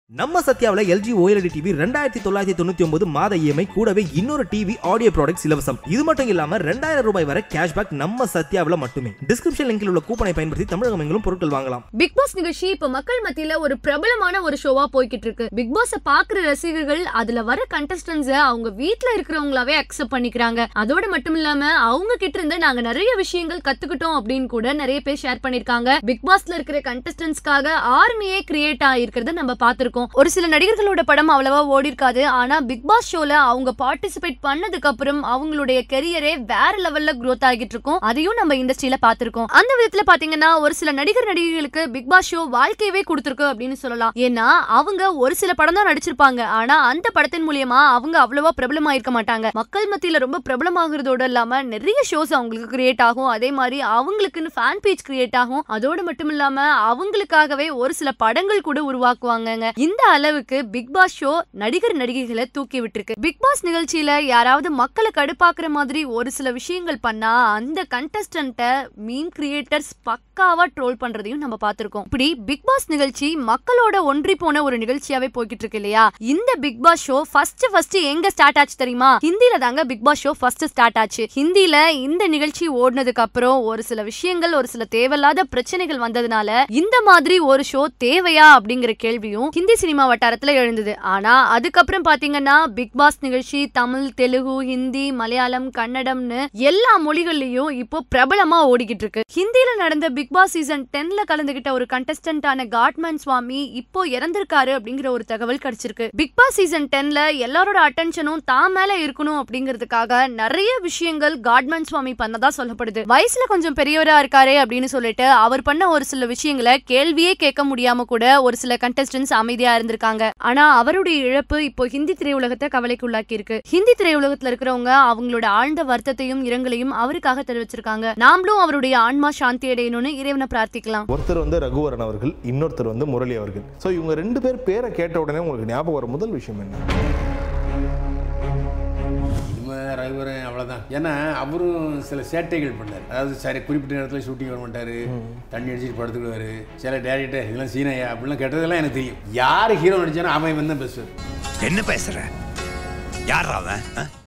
நம்ம சத்யாவில் LG OLED TV 2999 மாத EMI கூடவே இன்னொரு டிவி ஆடியோ ப்ராடக்ட்ஸ் இலவசம். இது மட்டும் இல்லாம 2000 ரூபாய் வரை கேஷ்பேக் நம்ம சத்யாவில் மட்டுமே. டிஸ்கிரிப்ஷன் லிங்கில் உள்ள கூப்பனை பயன்படுத்தி தமிழகம் எங்கிலும் பொருட்கள் வாங்கலாம். பிக் பாஸ் நிகழ்ச்சி இப்ப மக்கள் மத்தியில ஒரு பிரபலமான ஒரு ஷோவா போய்கிட்டு இருக்கு. பிக் பாஸ பாக்குற ரசிகர்கள் அதுல வர கண்டஸ்டன்ட்ஸ் அவங்க வீட்ல இருக்கிறவங்களாவே அக்செப்ட் பண்ணிக்கிறாங்க. அதோட மட்டும் இல்லாம அவங்க கிட்ட இருந்து நாங்க நிறைய விஷயங்கள் கத்துக்கிட்டோம் அப்படின்னு கூட நிறைய பேர் ஷேர் பண்ணிருக்காங்க. பிக் பாஸ்ல இருக்கிற கண்டஸ்டன்ட்ஸ்க்காக ஆர்மியே கிரியேட் ஆயிருக்கிறத நம்ம பார்த்திருக்கோம். ஒரு சில நடிகர்களோட படம் அவ்வளவா ஓடி இருக்காது. ஆனா பிக் பாஸ் ஷோல அவங்க பார்ட்டிசிபேட் பண்ணதுக்கு அப்புறம் அவங்களுடைய கெரியரே வேற லெவல்ல growth ஆகிட்டு இருக்கும். அதையும் நம்ம இண்டஸ்ட்ரியில பார்த்திருக்கோம். அந்த விதத்துல பாத்தீங்கன்னா ஒரு சில நடிகர்களுக்கு பிக் பாஸ் ஷோ வாழ்க்கையவே கொடுத்திருக்கு அப்படின்னு சொல்லலாம். ஏன்னா அவங்க ஒரு சில படம் தான் நடிச்சிருப்பாங்க. ஆனா அந்த படத்தின் மூலமா அவங்க அவ்வளவா பிரபலமா இருக்க மாட்டாங்க. மக்கள் மத்தியில ரொம்ப பிரபலமாகிறதோட இல்லாம நிறைய ஷோஸ் அவங்களுக்கு கிரியேட் ஆகும். அதே மாதிரி அவங்களுக்குன்னு ஃபேன் பேஜ் கிரியேட் ஆகும். அதோட மட்டும் இல்லாம அவங்களுக்காகவே ஒரு சில படங்கள் கூட உருவாக்குவாங்க. இந்த அளவுக்கு பிக் பாஸ் ஷோ நடிகைகளை தூக்கி விட்டுருக்கு. பிக் பாஸ் நிகழ்ச்சியில யாராவது மக்களை கடுப்பாக்குற மாதிரி ஒரு சில விஷயங்கள் பண்ணா அந்த கண்டஸ்டன்ட்ட மீம் கிரியேட்டர்ஸ் பக்காவா ட்ரோல் பண்றதையும் நம்ம பார்த்திருக்கோம். இப்படி பிக் பாஸ் நிகழ்ச்சி மக்களோட ஒன்றி போன ஒரு நிகழ்ச்சியாவே போய்கிட்டு இருக்கு இல்லையா? இந்த பிக் பாஸ் ஷோ ஃபர்ஸ்ட் எங்க ஸ்டார்ட் ஆச்சு தெரியுமா? ஹிந்தில தாங்க Bigg Boss show first start ஆச்சு. ஹிந்தில இந்த நிகழ்ச்சி ஓடினதுக்கு அப்புறம் ஒரு சில விஷயங்கள் ஒரு சில தேவையில்லாத பிரச்சனைகள் வந்ததுனால இந்த மாதிரி ஒரு ஷோ தேவையா அப்படிங்கிற கேள்வியும் ஹிந்தி சினிமா வட்டாரத்துல எழுந்தது. ஆனா அதுக்கப்புறம் பாத்தீங்கன்னா பிக் பாஸ் நிகழ்ச்சி தமிழ், தெலுங்கு, ஹிந்தி, மலையாளம், கன்னடம்னு எல்லா மொழிகள்லயும் இப்போ பிரபலமா ஓடிக்கிட்டு இருக்கு. ஹிந்தில நடந்த பிக் பாஸ் சீசன் 10ல கலந்துகிட்ட ஒரு கண்டஸ்டன்டான காட்மேன் சுவாமி இப்போ இறந்திருக்காரு அப்படிங்கிற ஒரு தகவல் கிடைச்சிருக்கு. பிக் பாஸ் சீசன் 10ல எல்லாரோட அட்டென்ஷனும் தான் மேல இருக்கணும் அப்படிங்கிறதுக்காக நிறைய விஷயங்கள் காட்மேன் சுவாமி பண்ணதா சொல்லப்படுது. வயசுல கொஞ்சம் பெரியவரா இருக்காரே அப்படின்னு சொல்லிட்டு அவர் பண்ண ஒரு சில விஷயங்களை கேள்வியே கேட்க முடியாம கூட ஒரு சில கண்டஸ்டன்ட்ஸ் அமைதியா இருந்திருக்காங்க. ஆனா அவருடைய இழப்பு இப்போ ஹிந்தி திரையுலகத்தை கவலைக்கு உள்ளாக்கி இருக்கு. ஹிந்தி திரையுலகத்துல இருக்கிறவங்க அவங்களோட ஆழ்ந்த வருத்தத்தையும் இரங்கலையும் அவருக்காக தெரிவிச்சிருக்காங்க. நாமளும் அவருடைய ஆன்மா சாந்தி அடையணும்னு இறைவனை பிரார்த்திக்கலாம். ஒருத்தர் ரகுவரன் அவர்கள், இன்னொருத்தர் முரளி அவர்கள். சோ இவங்க ரெண்டு பேர் பேரை கேட்ட உடனே உங்களுக்கு ஞாபகம் வர முதல் விஷயம் என்ன? ரகுவரன் அவ்வளோதான். ஏன்னா அவரும் சில சேட்டைகள் பண்ணார். அதாவது சரி குறிப்பிட்ட நேரத்தில் ஷூட்டிங் வர மாட்டார், தண்ணி அடிச்சுட்டு படுத்துக்குவார். சில டேரக்டர் இதெல்லாம் சீனையா அப்படிலாம் கேட்டதெல்லாம் எனக்கு தெரியும். யார் ஹீரோ நடிச்சானோ அவன் தான் பேசுவார். என்ன பேசுற? யார் அவன்?